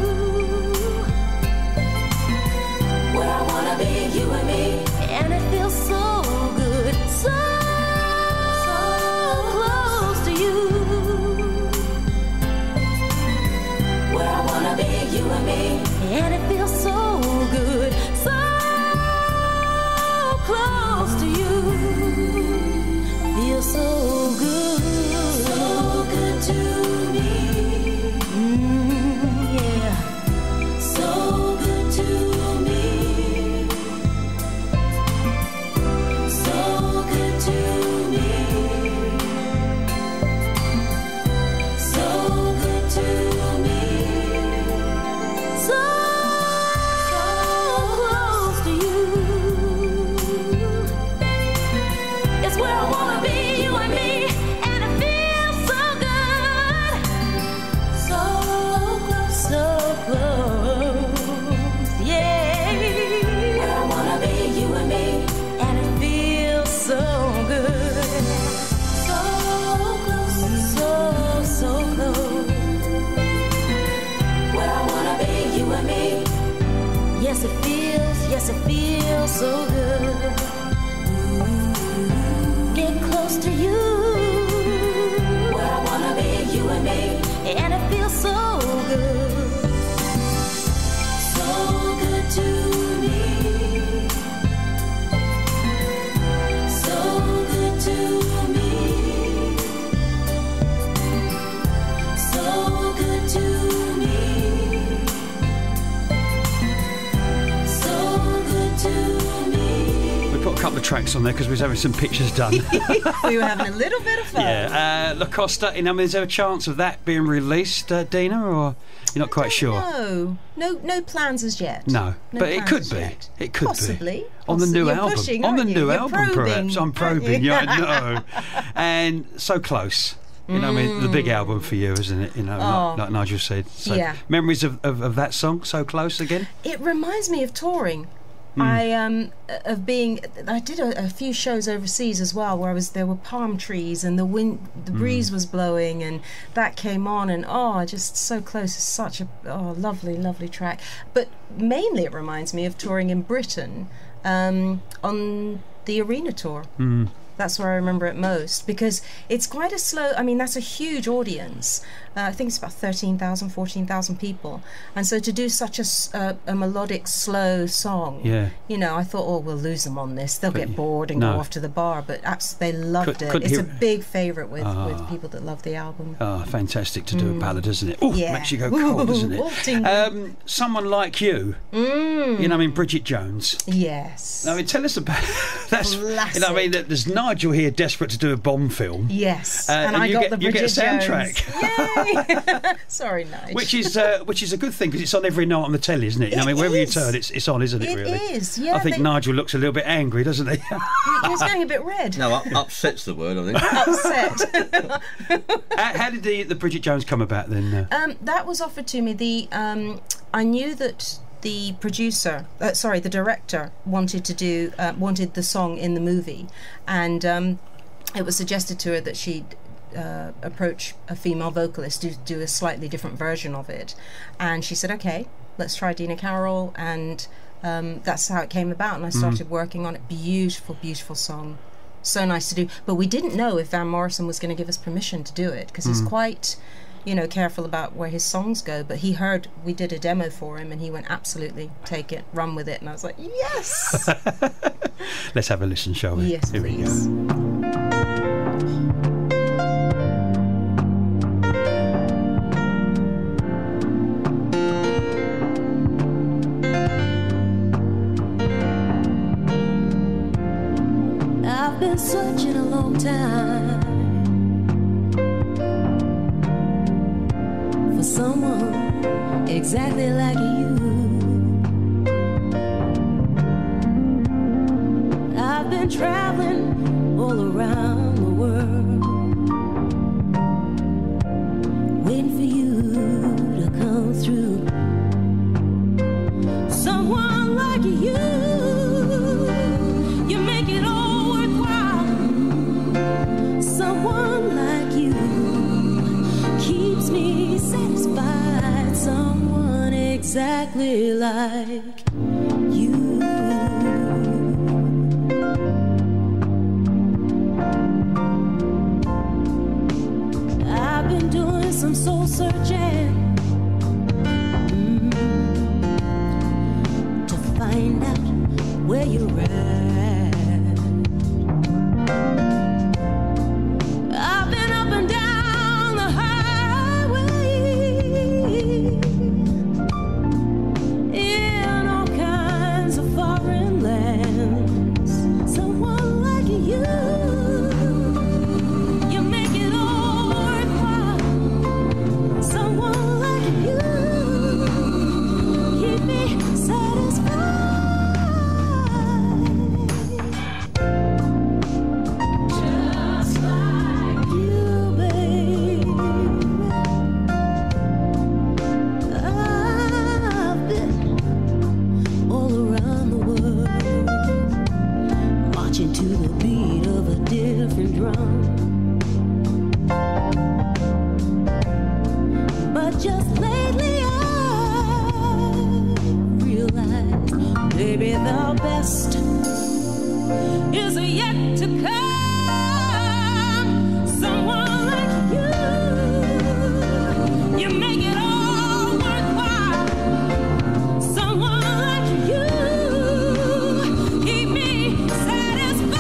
where I wanna be, you and me, and it feels so good. So, so close to you, where I wanna be, you and me, and it feels so good. So close to you, feels so good, so good to me. Mm, yeah, so good to me, so good to me, so good to me, so, so close to you. It's where I wanna be, you and me, and it feels so good. So close, so close, yeah. Where I wanna be, you and me, and it feels so good. So close, so, so close. Where I wanna be, you and me. Yes, it feels, yes, it feels so good. Get close to you, where I wanna be, you and me, and it feels so good, so good to me, so good to me, so good to me, so good to me. We put a couple of tracks on there because we was having some pictures done. We were having a little bit of fun. Yeah, uh, La Costa. You know, I mean, is there a chance of that being released, uh, Dina, or you're not quite sure? No, no, no plans as yet. No, No but it plans could as be. yet. It could Possibly. be on the Possi- new you're album. pushing, on the aren't new you? You're album, probing, perhaps. I'm aren't probing. you? Yeah, I know. And so close. You know, I mean, the big album for you, isn't it? You know, like, Oh. like Nigel said. So Yeah. memories of, of, of that song, So Close again. It reminds me of touring. I um of being I did a, a few shows overseas as well where I was there were palm trees and the wind the breeze was blowing and that came on and oh just so close. It's such a oh lovely lovely track, but mainly it reminds me of touring in Britain um on the arena tour. Mm. That's where I remember it most, because it's quite a slow, I mean, that's a huge audience. Uh, I think it's about thirteen thousand, fourteen thousand people. And so to do such a, s- uh, a melodic, slow song, Yeah. you know, I thought, oh, we'll lose them on this. They'll But get bored and no. go off to the bar. But abs- they loved Could- it. could It's hear- a big favourite with, Ah. with people that love the album. Oh, fantastic to do a ballad, isn't it? Oh, Yeah. makes you go cold, doesn't Ooh, it? tingle. Um, someone like you, Mm. you know, I mean, Bridget Jones. Yes. I mean, tell us about that's. You know, I Classic. mean, there's Nigel here, desperate to do a Bond film, Yes. Uh, and, and I you got get- the you get a Bridget soundtrack. Jones. Yay! Sorry, Nigel. which is uh, which is a good thing because it's on every night on the telly, isn't it? You know, I mean, It wherever you is. turn, it's it's on, isn't it? It really, is, yeah, I think they- Nigel looks a little bit angry, doesn't he? He's getting a bit red. No, up, upset's the word, I think. Upset. how, how did the the Bridget Jones come about then? Uh, Um, that was offered to me. The um, I knew that the producer, uh, sorry, the director wanted to do uh, wanted the song in the movie, and um, it was suggested to her that she'd uh, approach a female vocalist to do a slightly different version of it, and she said, "Okay, let's try Dina Carroll," and um, that's how it came about. And I started working on it. Beautiful, beautiful song. So nice to do, but we didn't know if Van Morrison was going to give us permission to do it because he's quite, you know, careful about where his songs go. But he heard we did a demo for him, and he went, "Absolutely, take it, run with it." And I was like, "Yes, let's have a listen, shall we? yes, Here we go. please." I've been searching a long time for someone exactly like you. I've been traveling all around the world, waiting for you to come through. Someone like you, you make it all worthwhile. Someone like you keeps me satisfied. Someone exactly like you. I've been doing some soul searching to find out where you're at. I've been up and down the highway in all kinds of foreign lands. Someone like you, you make it all worthwhile. Someone like you, keep me satisfied. Just like you, baby. I've been all around the world, marching to the beat of a different drum. But just lately I realized, maybe the best is yet to come. Someone like you, you make it all worthwhile. Someone like you, keep me satisfied.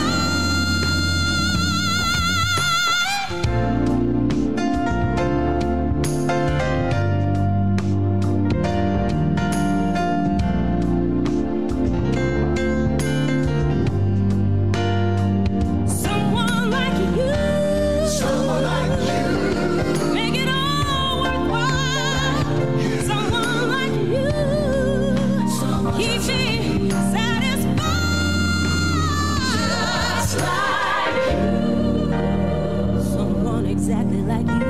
Someone like you, someone like you, make it all worthwhile. Someone like you, keep me satisfied. Just like you, someone exactly like you,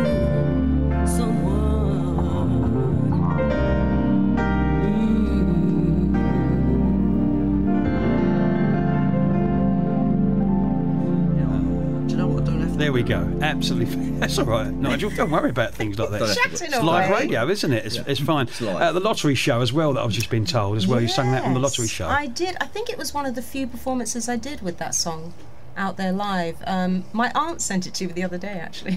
someone. Do you know what? I don't have to. There we go. Absolutely, that's all right, Nigel. Don't worry about things like that. Don't have to- Chatting It's live away. radio, isn't it? It's, it's fine. live. Uh, the lottery show as well that I've just been told as well. You sang that on the lottery Yes, show. I did. I think it was one of the few performances I did with that song. out there live. Um, my aunt sent it to me the other day, actually.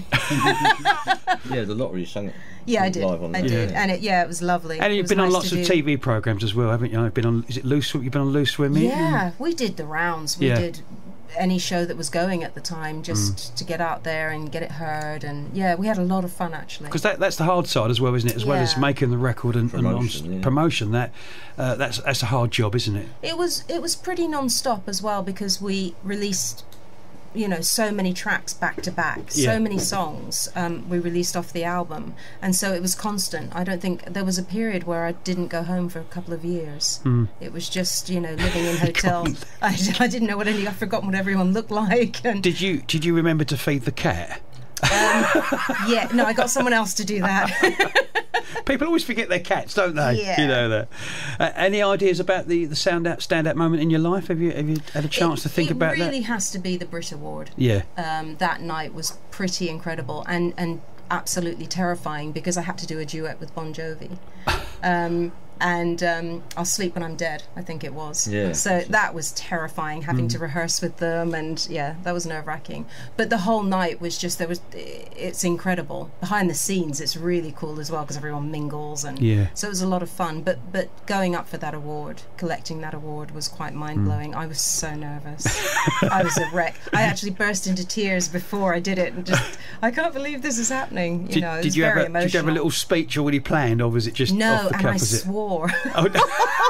Yeah, the lottery sang it. Yeah, I did. Live on I that. did, Yeah. and it yeah, it was lovely. And It you've was been on nice lots to of do. T V programs as well, haven't you? You've been on. Is it Loose? You've been on Loose Swimming. Yeah, we did the rounds. We Yeah. did any show that was going at the time, just Mm. to get out there and get it heard. And yeah, we had a lot of fun actually. Because that, that's the hard side as well, isn't it? As well as Yeah. making the record and and on Promotion, yeah. promotion, that uh, that's that's a hard job, isn't it? It was it was pretty non-stop as well, because we released, you know, so many tracks back to back, Yeah. so many songs um, we released off the album, and so it was constant. I don't think there was a period where I didn't go home for a couple of years. Mm. It was just, you know, living in hotels. I, I didn't know what any. I'd forgotten what everyone looked like. And Did you did you remember to feed the cat? yeah, no, I got someone else to do that. People always forget their cats, don't they? Yeah. You know that. Uh, any ideas about the the sound out standout moment in your life? Have you have you had a chance it, to think it about really that? has to be the Brit Award. Yeah. Um, that night was pretty incredible and and absolutely terrifying, because I had to do a duet with Bon Jovi. Um, and um, I'll sleep when I'm dead, I think it was. Yeah. So that was terrifying, having to rehearse with them, and yeah, that was nerve-wracking. But the whole night was just, there was, it's incredible. Behind the scenes, it's really cool as well, because everyone mingles, and Yeah. so it was a lot of fun. But but going up for that award, collecting that award, was quite mind-blowing. I was so nervous. I was a wreck. I actually burst into tears before I did it, and just, I can't believe this is happening. You Did, know, it did was you have very a, emotional. did you have a little speech already planned, or was it just No, off the and cuff? I was it? swore. Oh, no.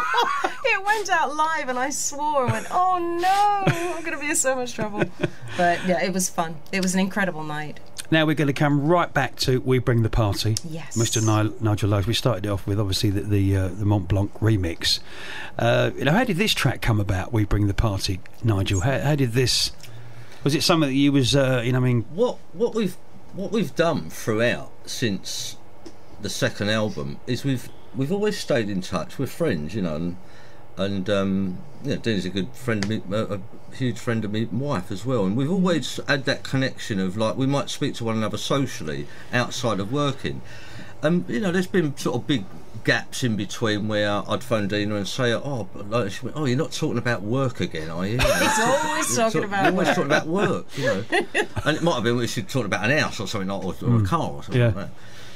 It went out live, and I swore and went, oh no, I'm going to be in so much trouble. But yeah, it was fun. It was an incredible night. Now we're going to come right back to We Bring the Party. Yes. Mister Ni- Nigel Lowe. We started it off with obviously the the, uh, the Mont Blanc remix. Uh, you know, how did this track come about? We Bring the Party, Nigel. How, how did this? Was it something that you was? Uh, you know, I mean, What what we've what we've done throughout since the second album is we've we've always stayed in touch. We're friends, you know, and and um, you know, Dina's a good friend of me, a, a huge friend of me, wife as well, and we've always had that connection of like we might speak to one another socially outside of working. And you know, there's been sort of big gaps in between where I'd phone Dina and say, "Oh, like, she went, oh, you're not talking about work again, are you?" He's always talking about You're always work. talking about work, you know. And it might have been we should talk about an house or something like, or, or a car or something Yeah. like that.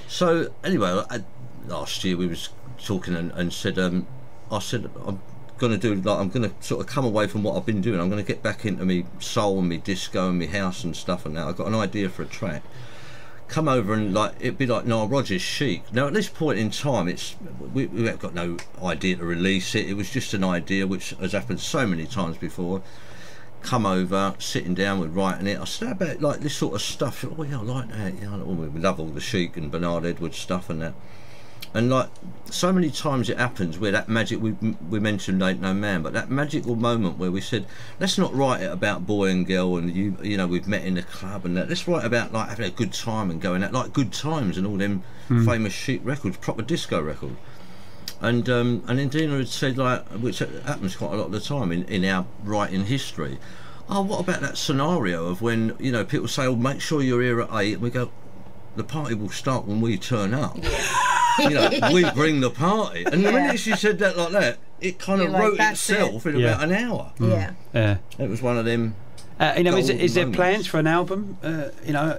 So anyway, I, last year we was talking and, and said, um, I said I'm going to do like I'm going to sort of come away from what I've been doing. I'm going to get back into me soul and me disco and me house and stuff. And now I've got an idea for a track. Come over and like it'd be like Nile Rodgers chic. Now at this point in time, it's we, we have got no idea to release it. It was just an idea which has happened so many times before. Come over, sitting down with writing it. I said how about like this sort of stuff. Oh yeah, I like that. Yeah, we love all the chic and Bernard Edwards stuff and that. And like so many times it happens where that magic we we mentioned Ain't No Man, but that magical moment where we said let's not write it about boy and girl and you you know we've met in the club and that. Let's write about like having a good time and going out like Good Times and all them famous chic records, proper disco record. And um, and then Dina had said like, which happens quite a lot of the time in, in our writing history. Oh, what about that scenario of when you know people say, "Oh, make sure you're here at eight," and we go, "The party will start when we turn up." You know, we bring the party. And the Yeah. minute she said that like that, it kind of You're like, wrote "That's itself in Yeah. about an hour. Yeah. uh, It was one of them. uh, you know, is, Golden is there moments. plans for an album? Uh, you know,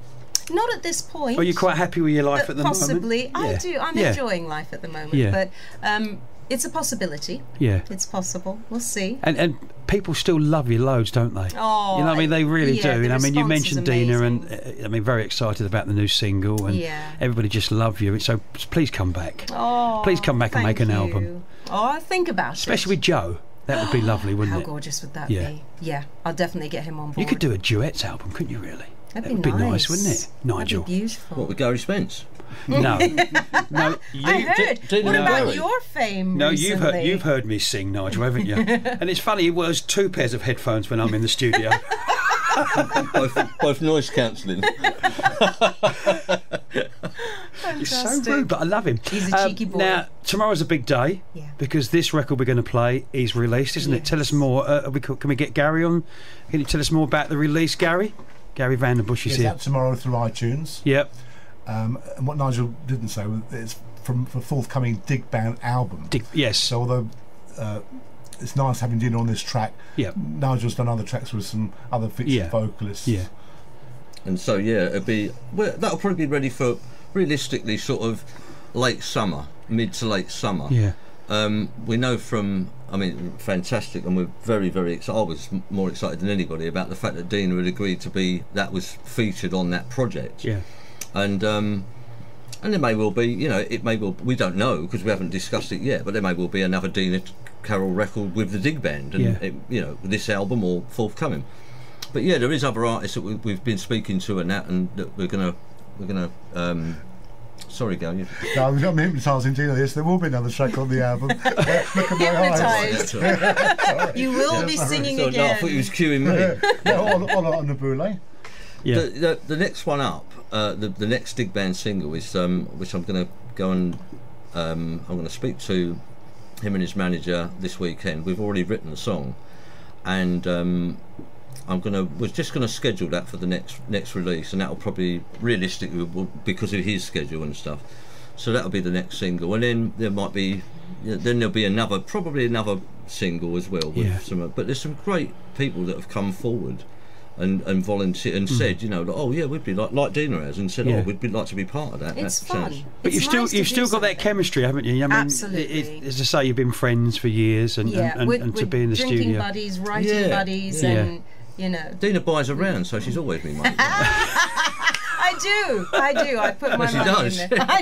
Not at this point. are you quite happy with your life but at the possibly. moment? I Yeah. do. I'm Yeah. enjoying life at the moment. Yeah. But um, it's a possibility. Yeah. It's possible. We'll see. And and people still love you loads, don't they? Oh, you know, what I mean, they really yeah, do. the And I mean, you response is mentioned Dina, and amazing. uh, I mean, very excited about the new single, and Yeah. everybody just love you. So please come back, Oh, Please come back and thank make an you. album. Oh, I'll think about especially it. with Joe. That would be lovely, wouldn't How it? gorgeous would that Yeah. be? Yeah, I'll definitely get him on board. You could do a duets album, couldn't you? Really? That'd that be would be nice, nice, wouldn't it, Nigel? That'd be beautiful. What with Gary Spence? No, no, you, I heard. Dina what about Carroll. your fame? no, you've heard recently? you've heard me sing, Nigel, haven't you? And it's funny, he wears two pairs of headphones when I'm in the studio. both, both noise cancelling. He's so Fantastic. rude, but I love him. He's a Um, cheeky boy. Now, tomorrow's a big day Yeah. because this record we're going to play is released, isn't it? Tell us Yes. more. Uh, are we, can we get Gary on? Can you tell us more about the release, Gary? Gary Vandenbush is It's here. out tomorrow through iTunes. Yep. Um, and what Nigel didn't say was it's from a forthcoming Dig Band album. Dick, yes. So although uh, it's nice having Dina on this track. Yeah. Nigel's done other tracks with some other featured Yeah. vocalists. Yeah. And so yeah, it'll be well, that'll probably be ready for realistically sort of late summer, mid to late summer. Yeah. Um, we know from, I mean, fantastic, and we're very, very excited. I was m- more excited than anybody about the fact that Dina had agreed to be, that was featured on that project. Yeah. And um, and there may well be, you know, it may well, we don't know because we haven't discussed it yet, but there may well be another Dina Carroll record with the Dig Band, and Yeah. it, you know, this album or forthcoming. But yeah, there is other artists that we, we've been speaking to and that, and that we're gonna, we're gonna. Um, sorry, Gal. You, No, we've got me hypnotising Dina. Yes, there will be another track on the album. Look at my eyes. Hypnotised. You will be singing so, no, I again. thought he was cueing me. Yeah, on, on, on the boule. Yeah. The, the, the next one up, uh, the the next Dig Band single is um, which I'm going to go and um, I'm going to speak to him and his manager this weekend. We've already written the song, and um, I'm gonna we're just going to schedule that for the next next release, and that'll probably realistically will, because of his schedule and stuff. So that'll be the next single, and then there might be then there'll be another probably another single as well with Yeah. some. But there's some great people that have come forward. And, and volunteer and said, you know, like, oh yeah, we'd be like like Dina has, and said, Yeah. oh, we'd be like to be part of that. It's that fun. sounds- But It's you've still nice to you've do still got that something. chemistry, haven't you? I mean, Absolutely. It, it, as I say, you've been friends for years, and Yeah, and, and, we're, and to we're be in the drinking studio. buddies, writing Yeah, buddies, yeah. and you know. Dina buys around, so she's always been money. I do, I do. I put my She money does. in there. I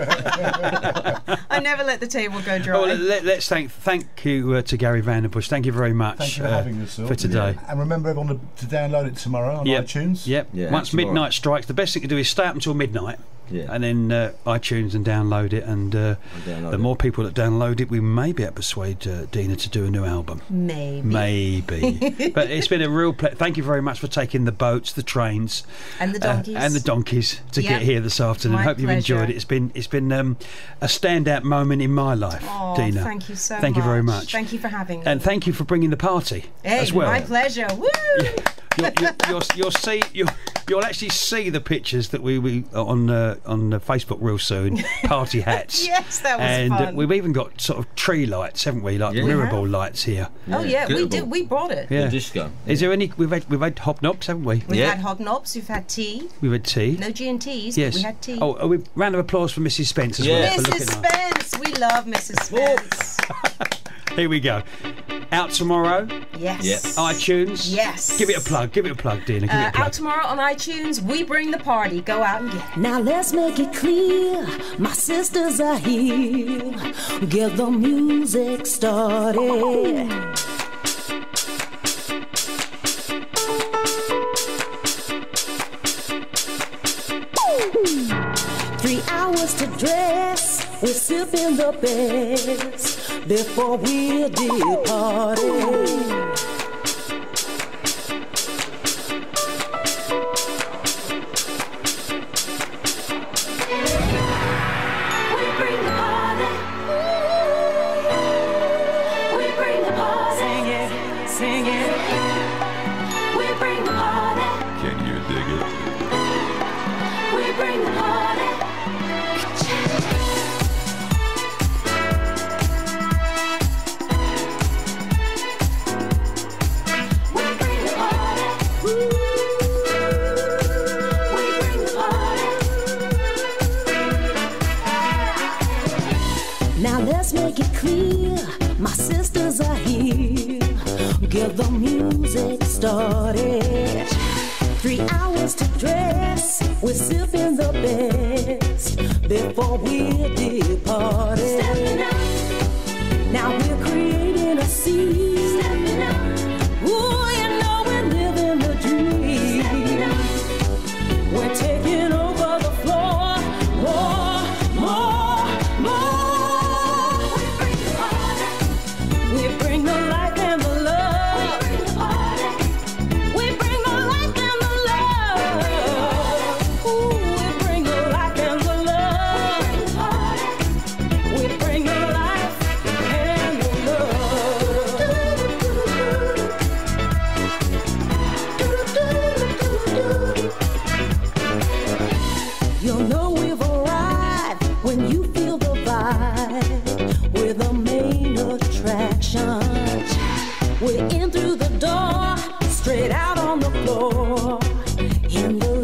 do. I never let the table go dry. Well, let, let's thank thank you uh, to Gary Vanderbush. Thank you very much Thank you for uh, having us, Sil. for today. And remember everyone to, to download it tomorrow on Yep. iTunes. Yep. Yeah, Once tomorrow. midnight strikes, the best thing to do is stay up until midnight, Yeah. and then uh, iTunes and download it. And uh, download the it. more people that download it, we may be able to persuade uh, Dina to do a new album. Maybe. Maybe. But it's been a real pleasure. Thank you very much for taking the boats, the trains, And the uh, donkeys. and the donkeys to Yep. get here this afternoon. My Hope you've enjoyed pleasure. it. It's been it's been um, a standout moment in my life, Oh, Dina. thank you so Thank much. you very much. Thank you for having me. And thank you for bringing the party hey, as well. my pleasure. Woo! You'll, you'll, you'll, you'll see. You'll, you'll actually see the pictures that we, we on uh, on uh, Facebook real soon. Party hats. Yes, that was and fun. Uh, we've even got sort of tree lights, haven't we? Like Yeah. We mirror have. ball lights here. Oh yeah, we Good did. ball. We brought it. Yeah. The disco. Is there any? We've had we've had hobnobs, haven't we? We've Yeah. had hobnobs. We've had tea. We've had tea. No G and T's. Yes. But we had tea. Oh, a round of applause for Missus Spence as Yeah. well for Missus looking after- Spence. We love Missus Spence. Here we go. Out tomorrow. Yes. Yeah. iTunes. Yes. Give it a plug. Give it a plug, Dina. Give Uh, it a plug. out tomorrow on iTunes. We bring the party. Go out and get it. Now let's make it clear, my sisters are here. Get the music started. Three hours to dress, we're sipping the best before we depart. We bring the party. We bring the party. Sing it, sing it. We bring the party. Can you dig it? We bring the party. We bring the party. We bring the party. Now let's make it clear, my sisters are here. Get the music started. Three hours to dress, we're sipping the best before we depart. Stepping up, Now we're creating a scene. stepping up, Ooh, you know we're living the dream. We're taking over the floor. More, more, more. we bring the party. We bring the light and the love. Bring the party. We bring the light and the love. Ooh, we bring the light and the love. Party. We bring the in the